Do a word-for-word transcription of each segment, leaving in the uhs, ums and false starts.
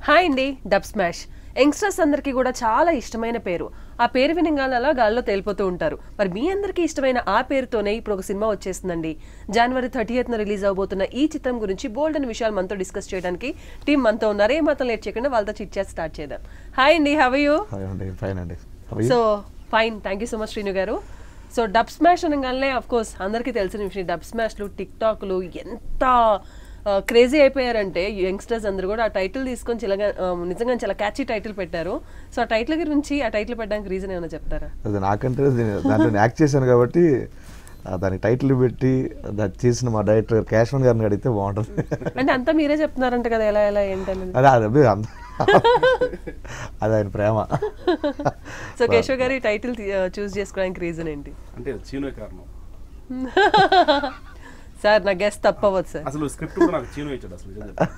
Hi అండి. Dub smash youngsters అందరికీ కూడా చాలా ఇష్టమైన పేరు. ఆ పేరు వినగానే గాల్లో తేలిపోతూ ఉంటారు. మరి మీ అందరికీ ఇష్టమైన ఆ పేరుతోనే ఇప్పుడు ఒక సినిమా వచ్చేస్తుందండి. జనవరి థర్టీయత్ రిలీజ్ అవబోతున్న ఈ చిత్రం గురించి బోల్డ్ అనే విషయాలు మనతో డిస్కస్ చేయడానికి టీం మనతో ఉన్నారు. ఏ మాత్రం లేట్ చేయకుండా వాళ్ళతో చిట్ చాట్ స్టార్ట్ చేద్దాం. హాయ్ అండి, how are you? So fine, thank you so much Srinu గారు. సో డబ్ స్మాష్ అనగానే ఆఫ్ కోర్స్ అందరికీ తెలిసిన విషయం, డబ్ స్మాష్లు టిక్ టాక్లు ఎంత క్రేజీ అయిపోయారంటే యంగ్స్టర్స్ అందరూ కూడా ఆ టైటిల్ తీసుకొని చిలగా నిజంగా చాలా క్యాచీ టైటిల్ పెట్టారు. సో ఆ టైటిల్ గురించి, ఆ టైటిల్ పెట్టడానికి రీజన్ ఏమైనా చెప్తారా? అది నాకంటే దాంట్లో యాక్ట్ చేశాను కాబట్టి దానికి టైటిల్ పెట్టి దాన్ని చేసిన మా డైరెక్టర్ కేశవన్ గారిని అడిగితే బాగుంటుంది. అంటే అంతా మీరే చెప్తున్నారంట కదా, ఎలా ఎలా ఏంటని. అదే అదే అది ఆయన ప్రేమ. సో కేశవ్ గారు ఈ టైటిల్ చూస్ చేసుకోవడానికి రీజన్ ఏంటి? అంటే చీను కారణం సార్. నా గెస్ట్ తప్పవచ్చు సార్. అసలు స్క్రిప్ట్ కూడా నాకు చీను ఇచ్చాడు అసలు.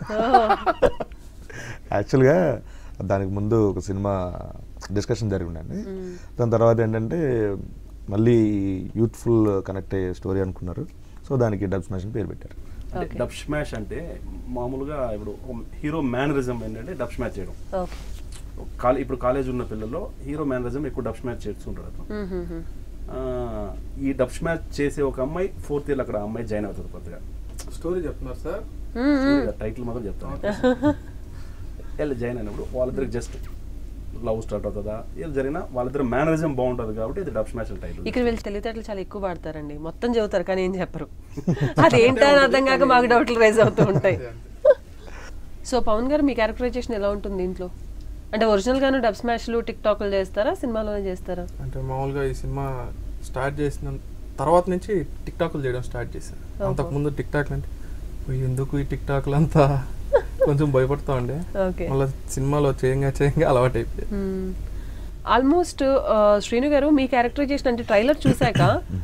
యాక్చువల్గా దానికి ముందు ఒక సినిమా డిస్కషన్ జరిగిందండి. దాని తర్వాత ఏంటంటే మళ్ళీ యూత్ఫుల్ కనెక్ట్ అయ్యే స్టోరీ అనుకున్నారు. సో దానికి డబ్ స్మాష్ పేరు పెట్టారు. డబ్ స్మాష్ అంటే మామూలుగా ఇప్పుడు హీరో మేనరిజం ఏంటంటే డబ్ స్మాష్ చేయడం. ఇప్పుడు కాలేజ్ ఉన్న పిల్లల్లో హీరో మేనరిజం ఎక్కువ డబ్ స్మాష్ చేస్తుంటారు అతను. ఈ డబ్ స్మాష్ చేసే ఒక అమ్మాయి ఫోర్త్ ఇయర్ అక్కడ అమ్మాయి జాయిన్ అవుతుంది. కొత్తగా స్టోరీ చెప్తున్నారు సార్, టైటిల్ మాత్రం చెప్తాను. వీళ్ళు జాయిన్ అయినప్పుడు వాళ్ళిద్దరికి జస్ట్ లవ్ స్టార్ట్ అవుతుందా, వీళ్ళు జరిగిన వాళ్ళిద్దరు మేనరిజం బాగుంటుంది కాబట్టి ఇది డబ్ స్మాష్ టైటిల్. ఇక్కడ వీళ్ళు తెలివితేటలు చాలా ఎక్కువ వాడతారండి, మొత్తం చదువుతారు కానీ ఏం చెప్పరు. అదేంటని అర్థం కాక మాకు డౌట్లు రైజ్ అవుతూ ఉంటాయి. సో పవన్ గారు, మీ క్యారెక్టరైజేషన్ ఎలా ఉంటుంది దీంట్లో? అంటే ఒరిజినల్ గాను డబ్ స్మాష్లు టిక్ టాక్లు చేస్తారా, సినిమాలోనే చేస్తారా? అంటే మామూలుగా ఈ సినిమా స్టార్ట్ చేసిన తర్వాత నుంచి టిక్ టాక్లు చేయడం స్టార్ట్ చేశాను. అంతకుముందు టిక్ టాక్ అంటే ఎందుకు ఈ టిక్ టాక్లు అంతా కొంచెం భయపడతా ఉండే, మళ్ళీ సినిమాలో చేయంగా చేయంగా అలవాటు అయిపోయింది. ఆల్మోస్ట్ శ్రీను గారు, మీ క్యారెక్టరైజేషన్ అంటే ట్రైలర్ చూసాక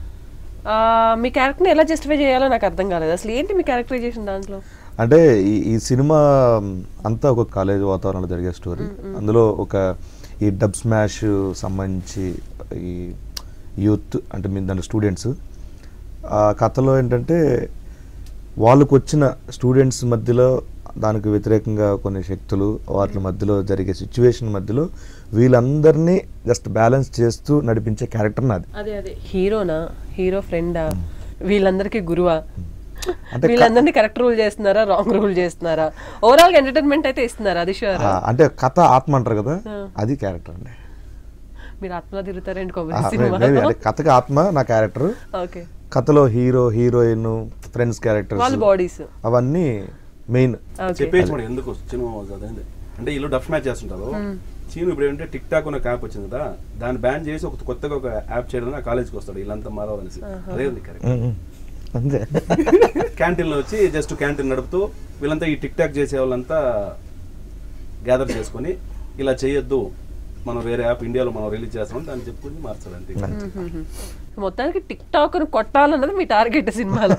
మీ క్యారెక్టర్ని ఎలా జస్టిఫై చేయాలో నాకు అర్థం కాలేదు. అసలు ఏంటి మీ క్యారెక్టరైజేషన్ దాంట్లో? అంటే ఈ ఈ సినిమా అంతా ఒక కాలేజ్ వాతావరణంలో జరిగే స్టోరీ. అందులో ఒక ఈ డబ్ స్మాష్ సంబంధించి ఈ యూత్ అంటే మీ దాని స్టూడెంట్స్, ఆ కథలో ఏంటంటే వాళ్ళకు వచ్చిన స్టూడెంట్స్ మధ్యలో దానికి వ్యతిరేకంగా కొన్ని శక్తులు, వాటి మధ్యలో జరిగే సిచ్యువేషన్ మధ్యలో వీళ్ళందరినీ జస్ట్ బ్యాలెన్స్ చేస్తూ నడిపించే క్యారెక్టర్ నాది. అదే అదే హీరోనా, హీరో ఫ్రెండా, వీళ్ళందరికీ గురువా, వీళ్ళందరినీ కరెక్ట్ రూల్ చేస్తున్నారా, రాంగ్ రూల్ చేస్తున్నారా, ఓవరాల్ ఎంటర్టైన్మెంట్ అయితే ఇస్తున్నారా? అది షూర్. అంటే కథ ఆత్మ అంటారు కదా, అది క్యారెక్టర్ అండి. మీరు ఆత్మలో తిరుగుతారండి. కథకి ఆత్మ నా క్యారెక్టర్. ఓకే. కథలో హీరో, హీరోయిన్, ఫ్రెండ్స్ క్యారెక్టర్స్, వాళ్ళ బాడీస్ అవన్నీ మెయిన్. చెప్పేసి ఎందుకు చిన్న అంటే వీళ్ళు డబ్ స్మాష్ చేస్తుంటారు. చీను ఇప్పుడు ఏంటంటే టిక్ టాక్ ఉన్న యాప్ వచ్చింది కదా, దాన్ని బ్యాన్ చేసి ఒక కొత్తగా ఒక యాప్ చేయడం ఆ కాలేజ్కి వస్తాడు వీళ్ళంతా మారాలనేసి. అదే ఉంది కరెక్ట్. అంతే. క్యాంటీన్లో వచ్చి జస్ట్ క్యాంటీన్ నడుపుతూ వీళ్ళంతా ఈ టిక్ టాక్ చేసే వాళ్ళంతా గ్యాదర్ చేసుకొని ఇలా చేయొద్దు, మనం వేరే యాప్ ఇండియాలో మనం రిలీజ్ చేస్తామని దాన్ని చెప్పుకుని మార్చాలి అంతే. మొత్తానికి టిక్ టాక్ కొట్టాలన్నది మీ టార్గెట్ సినిమాలో,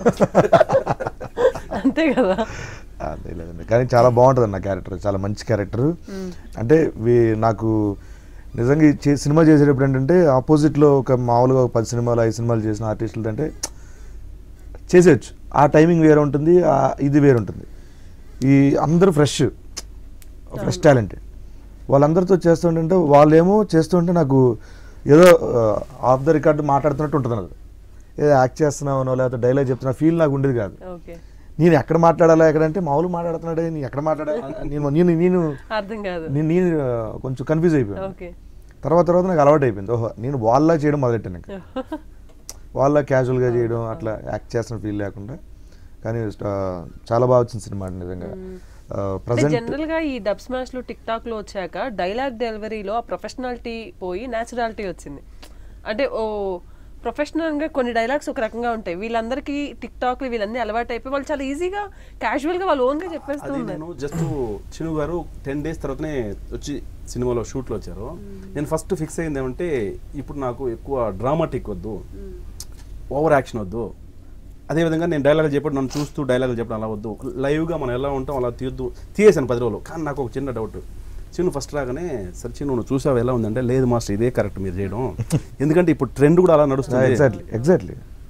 అంతే కదా? అదే లేదండి, కానీ చాలా బాగుంటుంది నా క్యారెక్టర్, చాలా మంచి క్యారెక్టర్. అంటే నాకు నిజంగా సినిమా చేసేటప్పుడు ఏంటంటే ఆపోజిట్లో ఒక మామూలుగా ఒక పది సినిమాలు ఐదు సినిమాలు చేసిన ఆర్టిస్టులు అంటే చేసేయచ్చు, ఆ టైమింగ్ వేరే ఉంటుంది, ఇది వేరే ఉంటుంది. ఈ అందరూ ఫ్రెష్ ఫ్రెష్ టాలెంటెడ్ వాళ్ళందరితో చేస్తుంటే వాళ్ళేమో చేస్తుంటే నాకు ఏదో ఆఫ్ ద రికార్డు మాట్లాడుతున్నట్టు ఉంటుంది. నాకు ఏదో యాక్ట్ చేస్తున్నామనో లేకపోతే డైలాగ్ చెప్తున్నా ఫీల్ నాకు ఉండేది కాదు. నేను ఎక్కడ మాట్లాడాలా, ఎక్కడంటే మామూలు మాట్లాడుతున్నాడే, నేను ఎక్కడ మాట్లాడాలి, నేను నేను నేను నేను కొంచెం కన్ఫ్యూజ్ అయిపోయాను. తర్వాత తర్వాత నాకు అలవాటు అయిపోయింది. ఓహో, నేను వాళ్ళ చేయడం మొదలెట్టాను, ఇంకా వాళ్ళ క్యాజువల్గా చేయడం, అట్లా యాక్ట్ చేస్తున్న ఫీల్ లేకుండా. కానీ చాలా బాగా వచ్చింది సినిమా నిజంగా. జనరల్ గా ఈ డబ్ స్మాష్ లో టిక్ టాక్ లో వచ్చాక డైలాగ్ డెలివరీలో ఆ ప్రొఫెషనాలిటీ పోయి న్యాచురాలిటీ వచ్చింది. అంటే ఓ ప్రొఫెషనల్ గా కొన్ని డైలాగ్స్ ఒక రకంగా ఉంటాయి, వీళ్ళందరికీ టిక్ టాక్ వీళ్ళన్నీ అలవాటు అయిపోయి వాళ్ళు చాలా ఈజీగా క్యాజువల్ గా వాళ్ళు ఓన్ గా చెప్పేస్తూ ఉన్నారు. జస్ట్ చిను గారు టెన్ డేస్ తర్వాతనే వచ్చి సినిమాలో షూట్లో వచ్చారు. నేను ఫస్ట్ ఫిక్స్ అయింది ఏమంటే ఇప్పుడు నాకు ఎక్కువ డ్రామాటిక్ వద్దు, ఓవర్ యాక్షన్ వద్దు, అదేవిధంగా నేను డైలాగులు చెప్పడం నన్ను చూస్తూ డైలాగులు చెప్పడం అలా వద్దు, లైవ్గా మనం ఎలా ఉంటాం అలా తీయద్దు. తీయేసాను పది రోజులు. కానీ నాకు ఒక చిన్న డౌట్, చిన్ను ఫస్ట్ రాగానే సరే చిన్ను నువ్వు చూసావు ఎలా ఉందంటే, లేదు మాస్టర్ ఇదే కరెక్ట్ మీరు చేయడం, ఎందుకంటే ఇప్పుడు ట్రెండ్ కూడా అలా నడుస్తుంది. ఎగ్జాక్ట్లీ ఎగ్జాక్ట్లీ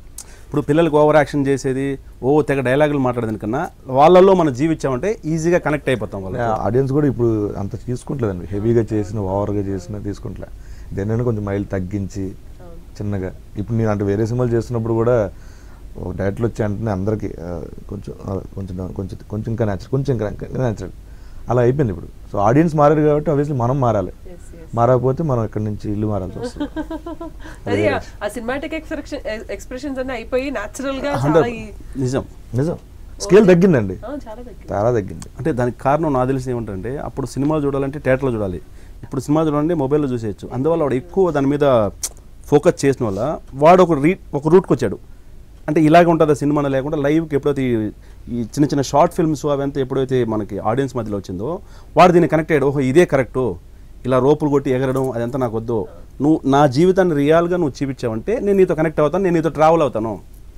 ఇప్పుడు పిల్లలకి ఓవర్ యాక్షన్ చేసేది ఓ తెగ డైలాగులు మాట్లాడేది కన్నా వాళ్ళల్లో మనం జీవించామంటే ఈజీగా కనెక్ట్ అయిపోతాం వాళ్ళు. ఆడియన్స్ కూడా ఇప్పుడు అంత తీసుకుంటలేదండి, హెవీగా చేసిన ఓవర్గా చేసిన తీసుకుంటలే, దేనైనా కొంచెం మైల్ తగ్గించి చిన్నగా. ఇప్పుడు నేను అంటే వేరే సినిమాలు చేస్తున్నప్పుడు కూడా ఒక డైరెక్ట్లు వచ్చి అంటే అందరికీ కొంచెం కొంచెం కొంచెం కొంచెం ఇంకా న్యాచురల్ కొంచెం ఇంకా ఇంకా న్యాచురల్ అలా అయిపోయింది ఇప్పుడు. సో ఆడియన్స్ మారారు కాబట్టి ఆబ్వియస్లీ మనం మారాలి, మారకపోతే మనం ఇక్కడ నుంచి ఇల్లు మారాల్సి వస్తుంది. అది ఆ సినిమాటిక్ ఎక్స్ప్రెషన్ ఎక్స్ప్రెషన్స్ అన్ని అయిపోయి న్యాచురల్ గా నిజం నిజం స్కేల్ తగ్గిందండి, చాలా తగ్గింది చాలా తగ్గింది. అంటే దానికి కారణం నాకు తెలిసి ఏమంటే అప్పుడు సినిమాలు చూడాలంటే థియేటర్లో చూడాలి, ఇప్పుడు సినిమా చూడాలంటే మొబైల్లో చూసేయచ్చు. అందువల్ల వాడు ఎక్కువ దాని మీద ఫోకస్ చేసిన వల్ల వాడు ఒక రీ ఒక రూట్కి వచ్చాడు. అంటే ఇలాగ ఉంటుంది సినిమా లేకుండా లైవ్కి ఎప్పుడైతే ఈ చిన్న చిన్న షార్ట్ ఫిల్మ్స్ అవంతా ఎప్పుడైతే మనకి ఆడియన్స్ మధ్యలో వచ్చిందో వాడు దీన్ని కనెక్ట్ అయ్యాడు. ఓహో ఇదే కరెక్టు, ఇలా రోపులు కొట్టి ఎగరడం అదంతా నాకు వద్దు, నువ్వు నా జీవితాన్ని రియల్గా నువ్వు చూపించావంటే నేను నీతో కనెక్ట్ అవుతాను, నేను నీతో ట్రావెల్ అవుతాను.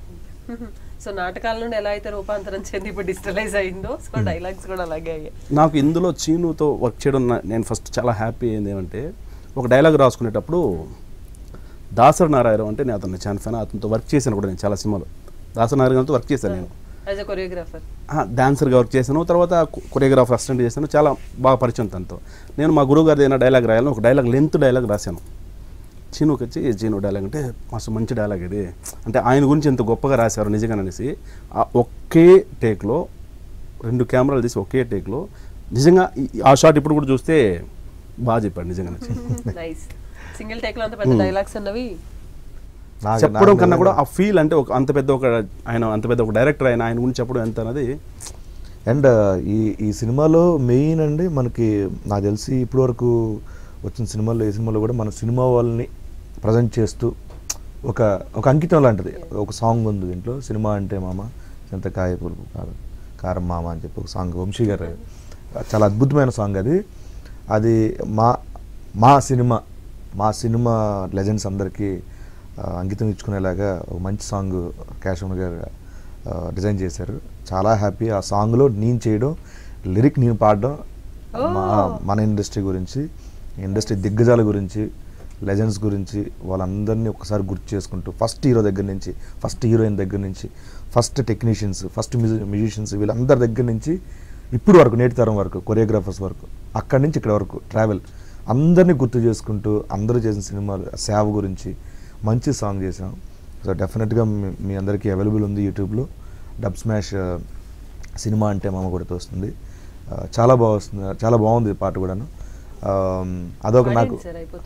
సో నాటకాల నుండి ఎలా అయితే రూపాంతరం చెంది ఇప్పుడు డిజిటలైజ్ అయిందో సో డైలాగ్స్ కూడా అలాగే అయ్యాయి. నాకు ఇందులో చీనుతో వర్క్ చేయడం నేను ఫస్ట్ చాలా హ్యాపీ అయింది ఏమంటే ఒక డైలాగ్ రాసుకునేటప్పుడు దాసరి నారాయణ అంటే నేను అతను చాలా ఫ్యాన్, అతనితో వర్క్ చేశాను కూడా నేను చాలా సినిమాలు. దాసరి నారాయణతో వర్క్ చేశాను నేను యాజ్ ఎ కొరియోగ్రాఫర్, డాన్సర్గా వర్క్ చేశాను, తర్వాత కొరియోగ్రాఫర్ అసిస్టెంట్ చేశాను, చాలా బాగా పరిచయం తనతో. నేను మా గురువు గారి ఏదైనా డైలాగ్ రాయాలని ఒక డైలాగ్ లెంత్ డైలాగ్ రాశాను. చీనుకి వచ్చి చీను డైలాగ్ అంటే మస్తు మంచి డైలాగ్ ఇది, అంటే ఆయన గురించి ఎంత గొప్పగా రాశారు నిజంగా అనేసి ఆ ఒకే టేక్లో రెండు కెమెరాలు తీసి ఒకే టేక్లో నిజంగా ఆ షాట్ ఇప్పుడు కూడా చూస్తే బాగా చెప్పాడు నిజంగా. నైస్ సింగిల్ టేక్ లో అంత పెద్ద డైలాగ్స్ అన్నవి చెప్పడం కన్నా కూడా ఆ ఫీల్ అంటే ఒక అంత పెద్ద ఒక ఆయన అంత పెద్ద ఒక డైరెక్టర్ ఆయన ఆయన గురించి చెప్పడం ఎంత అనేది. అండ్ ఈ ఈ సినిమాలో మెయిన్ అండి మనకి నాకు తెలిసి ఇప్పటి వరకు వచ్చిన సినిమాల్లో ఏ సినిమాలో కూడా మన సినిమా వాళ్ళని ప్రజెంట్ చేస్తూ ఒక ఒక అంకితం లాంటిది ఒక సాంగ్ ఉంది దీంట్లో, సినిమా అంటే మామ చింతకాయ పులుపు కారం కారం మామ అని చెప్పి ఒక సాంగ్ వంశీ గారు, చాలా అద్భుతమైన సాంగ్ అది. అది మా మా సినిమా మా సినిమా లెజెండ్స్ అందరికీ అంకితం ఇచ్చుకునేలాగా ఒక మంచి సాంగ్ కేశవన్ గారు డిజైన్ చేశారు. చాలా హ్యాపీ ఆ సాంగ్లో నేను చేయడం, లిరిక్ నేను పాడడం, మా మన ఇండస్ట్రీ గురించి, ఇండస్ట్రీ దిగ్గజాల గురించి, లెజెండ్స్ గురించి వాళ్ళందరినీ ఒకసారి గుర్తు చేసుకుంటూ ఫస్ట్ హీరో దగ్గర నుంచి ఫస్ట్ హీరోయిన్ దగ్గర నుంచి first technicians first music musicians వీళ్ళందరి దగ్గర నుంచి ఇప్పుడు వరకు నేటి తరం వరకు కొరియోగ్రాఫర్స్ వరకు అక్కడి నుంచి ఇక్కడ వరకు ట్రావెల్ అందరినీ గుర్తు చేసుకుంటూ అందరూ చేసిన సినిమాలు సేవ గురించి మంచి సాంగ్ చేసాం. సో డెఫినెట్గా మీ అందరికీ అవైలబుల్ ఉంది యూట్యూబ్లో. డబ్ స్మాష్ సినిమా అంటే మామ కూడా వస్తుంది, చాలా బాగా వస్తుంది, చాలా బాగుంది పాట కూడాను. అదొక నాకు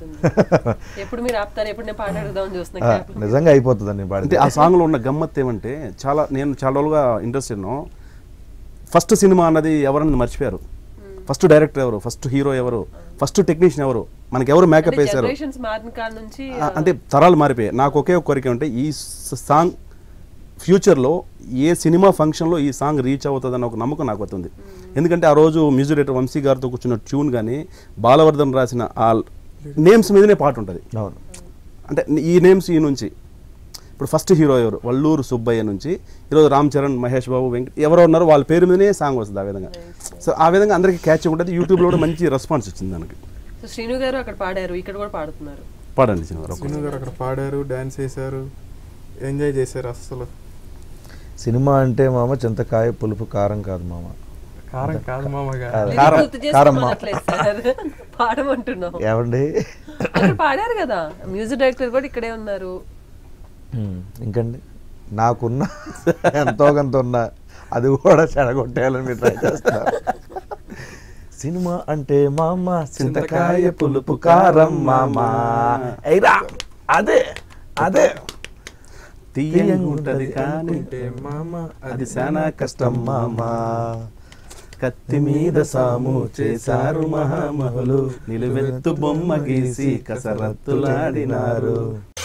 నిజంగా అయిపోతుంది అండి పాడితే. ఆ సాంగ్లో ఉన్న గమ్మత్ ఏమంటే చాలా నేను చాలా రోజులుగా ఇంట్రెస్ట్ ఉన్నాను. ఫస్ట్ సినిమా అన్నది ఎవరన్నది మర్చిపోయారు. ఫస్ట్ డైరెక్టర్ ఎవరు, ఫస్ట్ హీరో ఎవరు, ఫస్ట్ టెక్నీషియన్ ఎవరు, మనకి ఎవరు మేకప్ వేశారు అంటే తరాలు మారిపోయాయి. నాకు ఒకే ఒక కోరిక ఉంటే ఈ సాంగ్ ఫ్యూచర్లో ఏ సినిమా ఫంక్షన్లో ఈ సాంగ్ రీచ్ అవుతుందన్న ఒక నమ్మకం నాకు అవుతుంది. ఎందుకంటే ఆ రోజు మ్యూజిక్ డైరెక్టర్ వంశీ గారితో కూర్చున్న ట్యూన్ కానీ బాలవర్ధన్ రాసిన ఆ నేమ్స్ మీదనే పాట ఉంటుంది. అంటే ఈ నేమ్స్ ఈ నుంచి ఇప్పుడు ఫస్ట్ హీరో ఎవరు వల్లూరు సుబ్బయ్య నుంచి ఈరోజు రామ్ చరణ్, మహేష్ బాబు, వెంకట్ ఎవరో ఉన్నారో వాళ్ళ పేరు మీదనే సాంగ్ వస్తుంది. ఆ విధంగా సో ఆ విధంగా అందరికీ క్యాచ్ ఉంటుంది. యూట్యూబ్లో కూడా మంచి రెస్పాన్స్ వచ్చింది దానికి. శ్రీను గారు అక్కడ పాడారు, ఇక్కడ కూడా పాడుతున్నారు. పాడండి శ్రీను గారు అక్కడ పాడారు, డాన్స్ చేశారు, ఎంజాయ్ చేశారు. అసలు సినిమా అంటే మామ చింతకాయ పులుపు కారం కాదు మామ, కారం కాదు మామ, పాడమంటున్నాం ఏమండి. పాడారు కదా, మ్యూజిక్ డైరెక్టర్ కూడా ఇక్కడే ఉన్నారు. ఇంకండి నాకున్న ఎంతో కొంత ఉన్నా అది కూడా చెడగొట్టేయాలని మీరు ట్రై చేస్తారు. సినిమా అంటే మామ చింతకాయ పులుపు కారం మామ, అదే అదే తీయంగుంటది కానీ మామ అది చాలా కష్టం మామ. కత్తి మీద సాము చేశారు మహామహులు, నిలువెత్తు బొమ్మ గీసి కసరత్తులాడినారు.